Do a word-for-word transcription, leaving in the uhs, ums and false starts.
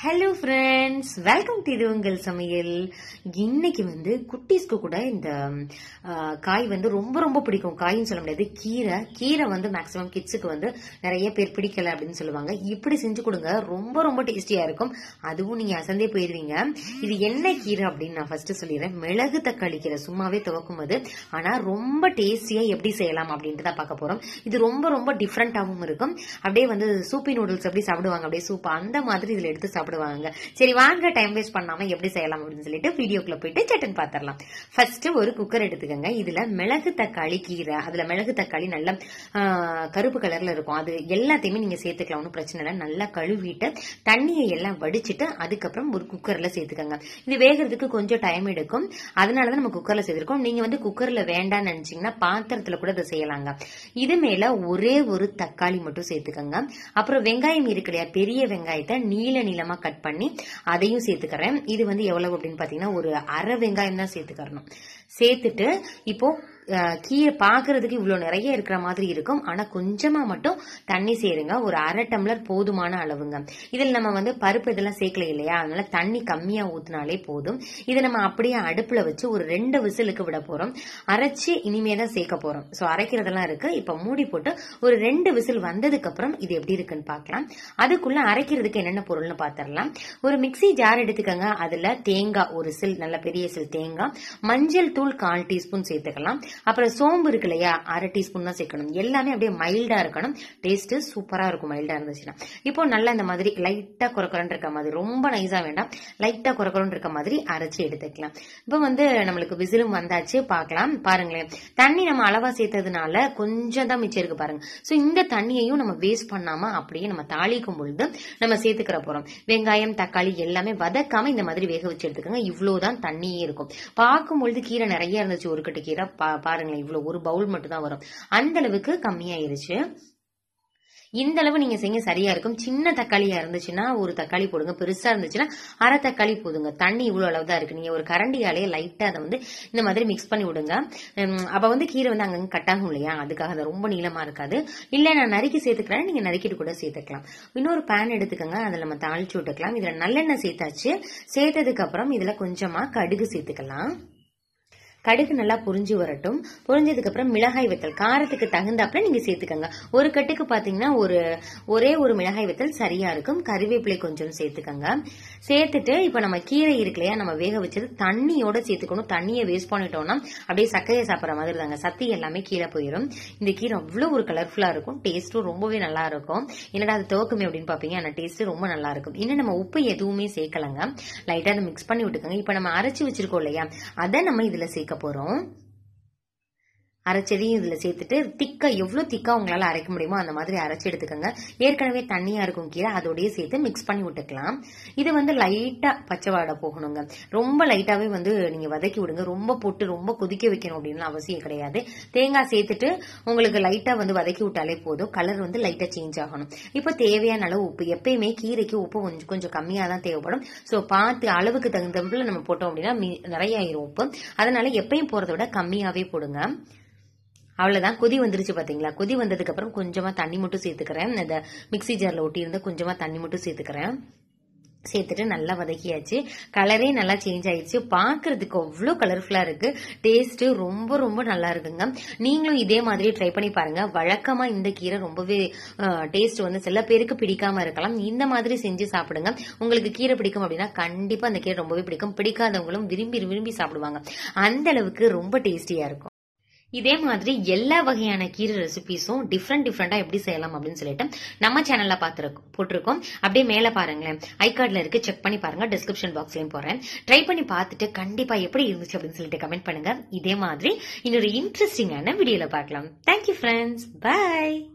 Hello friends, welcome to இது உங்கள் சமையல். இன்னைக்கு வந்து குட்டீஸ்க்கு கூட இந்த காய் வந்து ரொம்ப ரொம்ப பிடிக்கும். காயின்னு சொல்ல முடியாது, கீரை கீரை வந்து மேக்ஸிமம் கிட்ஸுக்கு வந்து நிறைய பேர் பிடிக்கல அப்படின்னு சொல்லுவாங்க. இப்படி செஞ்சு கொடுங்க, ரொம்ப ரொம்ப டேஸ்டியா இருக்கும். அதுவும் நீங்க அசந்தே போயிருவீங்க. இது என்ன கீரை அப்படின்னு நான் ஃபர்ஸ்ட் சொல்லிடுறேன். மிளகு தக்காளி கீரை, சும்மாவே துவக்கும் அது. ஆனா ரொம்ப டேஸ்டியா எப்படி செய்யலாம் அப்படின்ட்டு தான் பார்க்க போறோம். இது ரொம்ப ரொம்ப டிஃப்ரெண்டாவும் இருக்கும். அப்படியே வந்து சூப்பி நூடுல்ஸ் எப்படி சாப்பிடுவாங்க, அப்படியே சூப் அந்த மாதிரி இதுல எடுத்து சாப்பிடுவாங்க. சரி வாங்க, டைம் வேஸ்ட் பண்ணாம எப்படி செய்யலாம் அப்படின்னு சொல்லிட்டு வீடியோக்குள்ள போயிட்டு சட்டன் பாத்திரலாம். ஃபர்ஸ்ட் ஒரு குக்கர் எடுத்துக்கங்க. இதுல மிளகு தக்காளி கீரை, அதுல மிளகு தக்காளி நல்ல கருப்பு கலர்ல இருக்கும். அது எல்லாத்தையுமே நீங்க சேர்த்துக்கலாம், ஒன்றும் பிரச்சனை இல்லை. நல்லா கழுவிட்டு தண்ணியை எல்லாம் வடிச்சிட்டு அதுக்கப்புறம் ஒரு குக்கர்ல சேர்த்துக்கங்க. இது வேகிறதுக்கு கொஞ்சம் டைம் எடுக்கும், அதனாலதான் நம்ம குக்கர்ல சேர்த்திருக்கோம். நீங்க வந்து குக்கர்ல வேண்டாம்னு நினைச்சீங்கன்னா பாத்திரத்துல கூட இதை செய்யலாங்க. இது மேல ஒரே ஒரு தக்காளி மட்டும் சேர்த்துக்கங்க. அப்புறம் வெங்காயம் இருக்கு இல்லையா, பெரிய வெங்காயத்தை நீல நீளமா கட் பண்ணி அதையும் சேர்த்துக்கிறேன். இது வந்து எவ்வளவு அப்படின்னு பாத்தீங்கன்னா ஒரு அரை வெங்காயம் தான் சேர்த்துக்கறணும். சேர்த்துட்டு இப்போ கீரை பாக்குறதுக்கு இவ்வளவு நிறைய இருக்கிற மாதிரி இருக்கும், ஆனா கொஞ்சமா மட்டும் தண்ணி சேருங்க. ஒரு அரை டம்ளர் போதுமான அளவுங்க. இதில் நம்ம வந்து பருப்பு இதெல்லாம் சேர்க்கல இல்லையா, அதனால தண்ணி கம்மியா ஊத்தினாலே போதும். இதை நம்ம அப்படியே அடுப்புல வச்சு ஒரு ரெண்டு விசிலுக்கு விட போறோம். அரைச்சு இனிமே தான் சேர்க்க போறோம். சோ அரைக்கிறதெல்லாம் இருக்கு. இப்ப மூடி போட்டு ஒரு ரெண்டு விசில் வந்ததுக்கு அப்புறம் இது எப்படி இருக்குன்னு பாக்கலாம். அதுக்குள்ள அரைக்கிறதுக்கு என்னென்ன பொருள்னு பாத்திரலாம். ஒரு மிக்சி ஜார் எடுத்துக்கங்க. அதுல தேங்காய் ஒரு சில், நல்ல பெரிய சில் தேங்காய், மஞ்சள் தூள் கால் டீஸ்பூன் சேர்த்துக்கலாம். அப்புறம் சோம்பு இருக்கு இல்லையா, அரை டீஸ்பூன் தான் சேர்க்கணும். எல்லாமே அப்படியே மைல்டா இருக்கணும். டேஸ்ட் சூப்பரா இருக்கும் மைல்டா இருந்துச்சுன்னா. இப்போ நல்லா இந்த மாதிரி லைட்டா குறக்குறன்னு இருக்க மாதிரி, ரொம்ப நைஸா வேண்டாம், லைட்டா குறக்குறன்னு இருக்க மாதிரி அரைச்சு எடுத்துக்கலாம். இப்போ வந்து நம்மளுக்கு விசிலும் வந்தாச்சு, பார்க்கலாம். பாருங்களேன், தண்ணி நம்ம அளவா சேர்த்ததுனால கொஞ்சம் தான் மிச்சம் இருக்கு பாருங்க. சோ இந்த தண்ணியையும் நம்ம வேஸ்ட் பண்ணாம அப்படியே நம்ம தாளிக்கும் பொழுது நம்ம சேர்த்துக்கிற போறோம். வெங்காயம் தக்காளி எல்லாமே வதக்காம இந்த மாதிரி வேக வச்சு எடுத்துக்கோங்க. இவ்வளவுதான் தண்ணியே இருக்கும். பார்க்கும் பொழுது கீரை நிறைய இருந்துச்சு, ஒரு கட்டு கீரை பாருங்களேன், இவ்வளவு ஒரு பவுல் மட்டும் தான் வரும். அந்த அளவுக்கு கம்மியாயிருச்சு. இந்த அளவு நீங்க செய்ய சரியா இருக்கும். சின்ன தக்காளியா இருந்துச்சுன்னா ஒரு தக்காளி போடுங்க, பெருசா இருந்துச்சுன்னா அரை தக்காளி போதுங்க. தண்ணி இவ்வளவு அளவு தான் இருக்கு. நீங்க ஒரு கரண்டியாலேயே லைட்டா அதை வந்து இந்த மாதிரி மிக்ஸ் பண்ணி விடுங்க. அப்ப வந்து கீரை வந்து அங்கங்க கட்டாகும் இல்லையா, அதுக்காக அது ரொம்ப நீளமா இருக்காது. இல்ல நான் நறுக்கி சேர்த்துக்கிறேன், நீங்க நறுக்கிட்டு கூட சேர்த்துக்கலாம். இன்னொரு பேன் எடுத்துக்கங்க, அதுல நம்ம தாளிச்சு விட்டுக்கலாம். இதுல நல்லெண்ணெய் சேர்த்தாச்சு. சேர்த்ததுக்கு அப்புறம் இதுல கொஞ்சமா கடுகு சேர்த்துக்கலாம். கடுகு நல்லா புரிஞ்சு வரட்டும். புரிஞ்சதுக்கு அப்புறம் மிளகாய் வத்தல் காரத்துக்கு தகுந்தாப்புல நீங்க சேர்த்துக்கங்க. ஒரு கட்டுக்கு பாத்தீங்கன்னா ஒரு ஒரே ஒரு மிளகாய் வத்தல் சரியா இருக்கும். கறிவேப்பிலை கொஞ்சம் சேர்த்துக்கங்க. சேர்த்துட்டு இப்ப நம்ம கீரை இருக்கு இல்லையா, நம்ம வேக வச்சது தண்ணியோட சேர்த்துக்கணும். தண்ணியை வேஸ்ட் பண்ணிட்டோம்னா அப்படியே சக்கையை சாப்பிட்ற மாதிரி தாங்க, சத்தி எல்லாமே கீழே போயிடும். இந்த கீரை அவ்வளவு ஒரு கலர்ஃபுல்லா இருக்கும், டேஸ்டும் ரொம்பவே நல்லா இருக்கும். என்னடா அது துவக்குமே அப்படின்னு பாப்பீங்க, ஆனா டேஸ்ட் ரொம்ப நல்லா இருக்கும். இன்னும் நம்ம உப்பு எதுவுமே சேர்க்கலங்க, லைட்டா அதை மிக்ஸ் பண்ணி விட்டுக்கோங்க. இப்ப நம்ம அரைச்சு வச்சிருக்கோம் இல்லையா, அதை நம்ம இதுல சேர்க்க போறோம். அரைச்சதையும் இதுல சேர்த்துட்டு திக்கா, எவ்வளவு திக்கா உங்களால அரைக்க முடியுமோ அந்த மாதிரி அரைச்சு எடுத்துக்கோங்க. ஏற்கனவே தண்ணியா இருக்கும் கீரை, அதோடய சேர்த்து மிக்ஸ் பண்ணி விட்டுக்கலாம். இது வந்து லைட்டா பச்சை வாடை போகணுங்க. ரொம்ப லைட்டாவே வந்து நீங்க வதக்கி விடுங்க. ரொம்ப போட்டு ரொம்ப கொதிக்க வைக்கணும் அப்படின்னு அவசியம் கிடையாது. தேங்காய் சேர்த்துட்டு உங்களுக்கு லைட்டா வந்து வதக்கி விட்டாலே போதும். கலர் வந்து லைட்டா சேஞ்ச் ஆகணும். இப்போ தேவையான அளவு உப்பு, எப்பயுமே கீரைக்கு உப்பு கொஞ்சம் கொஞ்சம் கம்மியா தான் தேவைப்படும். சோ பார்த்து அளவுக்கு தகுந்தப்பல நம்ம போட்டோம் அப்படின்னா நிறைய ஆயிரும் உப்பு. அதனால எப்பயும் போறதை விட கம்மியாவே போடுங்க. அவ்வளவுதான், கொதி வந்துருச்சு பாத்தீங்களா. கொதி வந்ததுக்கு அப்புறம் கொஞ்சமா தண்ணி மட்டும் சேர்த்துக்கிறேன். இந்த மிக்சி ஜார்ல ஒட்டி இருந்த கொஞ்சமா தண்ணி மட்டும் சேர்த்துக்கிறேன். சேர்த்துட்டு நல்லா வதக்கியாச்சு. கலரே நல்லா சேஞ்ச் ஆயிடுச்சு. பாக்குறதுக்கு அவ்வளவு கலர்ஃபுல்லா இருக்கு. டேஸ்ட் ரொம்ப ரொம்ப நல்லா இருக்குங்க. நீங்களும் இதே மாதிரி ட்ரை பண்ணி பாருங்க. வழக்கமா இந்த கீரை ரொம்பவே டேஸ்ட் வந்து சில பேருக்கு பிடிக்காம இருக்கலாம். இந்த மாதிரி செஞ்சு சாப்பிடுங்க. உங்களுக்கு கீரை பிடிக்கும் அப்படின்னா கண்டிப்பா அந்த கீரை ரொம்பவே பிடிக்கும். பிடிக்காதவங்களும் விரும்பி விரும்பி சாப்பிடுவாங்க. அந்த அளவுக்கு ரொம்ப டேஸ்டியா இருக்கும். இதே மாதிரி எல்லா வகையான கீரை ரெசிபிஸும் டிஃப்ரெண்ட் டிஃப்ரெண்டா எப்படி செய்யலாம் அப்படின்னு சொல்லிட்டு நம்ம சேனல்ல பாத்துருக்கோம் போட்டிருக்கோம். அப்படியே மேல பாருங்களேன், ஐ கார்ட்ல இருக்கு, செக் பண்ணி பாருங்க. டிஸ்கிரிப்ஷன் பாக்ஸ்லயும் போறேன். ட்ரை பண்ணி பார்த்துட்டு கண்டிப்பா எப்படி இருந்துச்சு அப்படின்னு சொல்லிட்டு கமெண்ட் பண்ணுங்க. இதே மாதிரி இன்னொரு இன்ட்ரெஸ்டிங்கான வீடியோல பார்க்கலாம். Thank you friends, by.